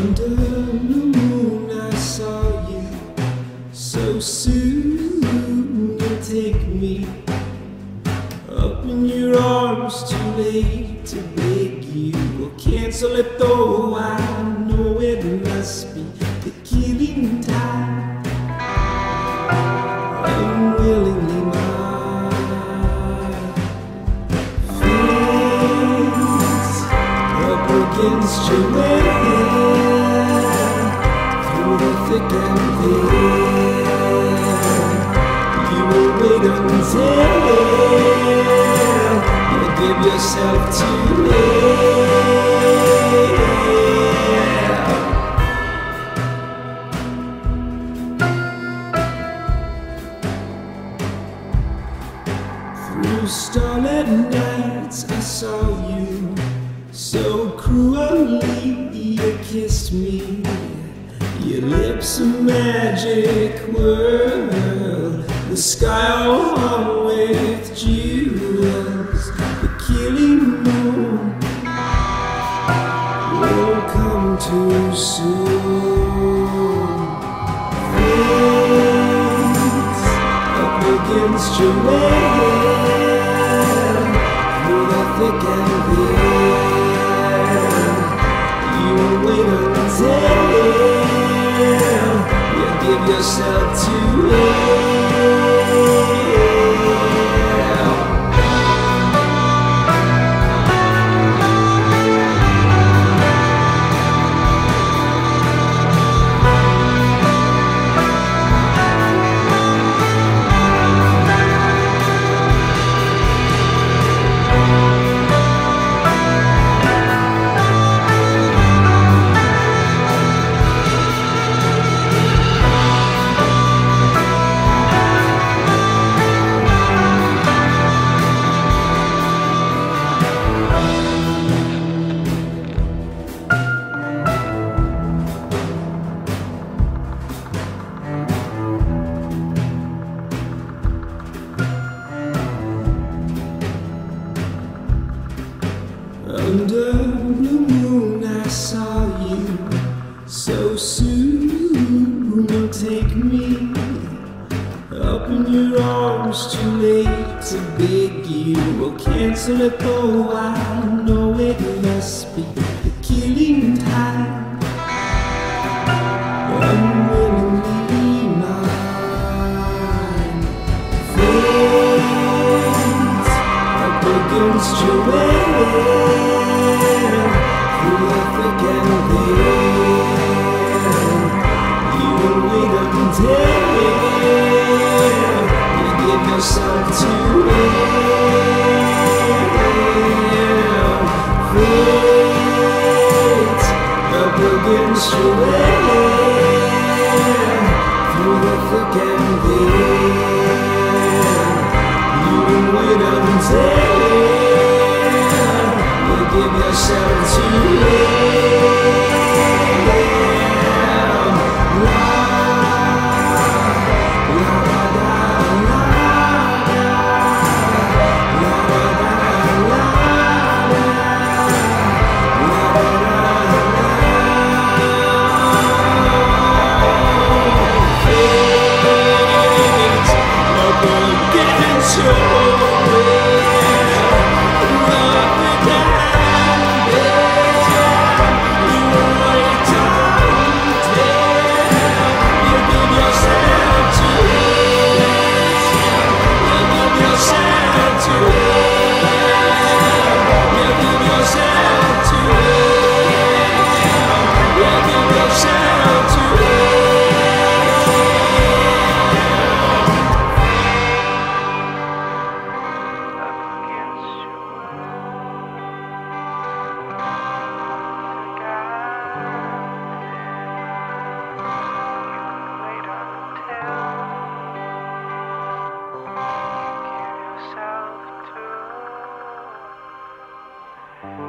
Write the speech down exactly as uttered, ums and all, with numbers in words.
Under the moon I saw you, so soon you'll take me up in your arms, too late to beg you. We'll cancel it though, I know it must be the killing time. Unwillingly mine, face up against your will, through the thick and thin. You will wait until you give yourself to it. Through starlit nights I saw you, so cruelly you kissed me. Your lips a magic world, the sky all hung with jewels. The killing moon won't come too soon. Face up against your will, through the thick and thin. You will wait until you give yourself to it. Under the moon I saw you, so soon you'll take me up in your arms, too late to beg you. We'll cancel it though, I know it must be the killing time. Unwillingly mine, fate up against your will, through the thick and thin. You will wait until you give yourself to it. Fate up against your will, through the thick and thin. You will wait until give yourself to it. La, la, la, la, la, la, la, up against your yourself to